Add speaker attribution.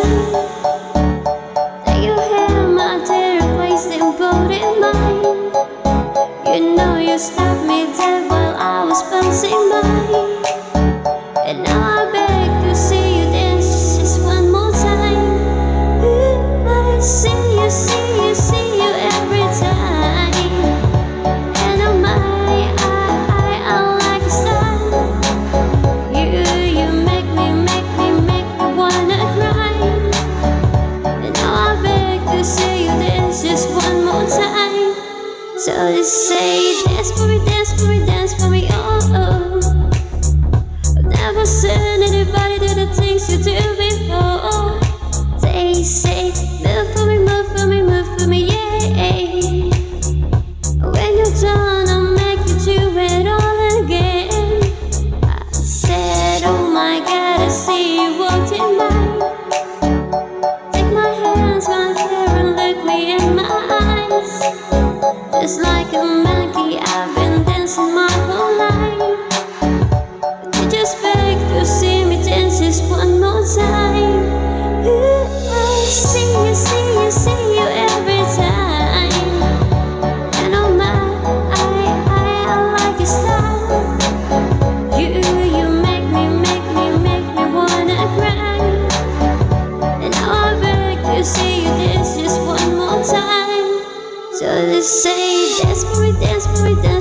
Speaker 1: that you have my dear, place them both in mine. You know you stopped me dead while I was passing by, and now I beg to see you dance just one more time. Ooh, I see you, see you, see you every time. And oh my, I like a star. You make me wanna cry. And now I beg to see you dance just one more time. So just say, dance for me, dance for me, dance for me, oh, oh. I've never seen anybody do the things you do before. They say, move for me, move for me, move for me, yeah. When you're done, I'll make you do it all again. I said, oh my God, I see you walking by. Take my hands right there and look me in my eyes. Just like a monkey, I've been dancing my whole life. But you just beg to see me dance just one more time. Ooh, I see you, see you, see you every time. And oh my, I like your style. You make me wanna cry. And now I beg to see you dance just one more time. So just say, dance for me, dance for me, dance.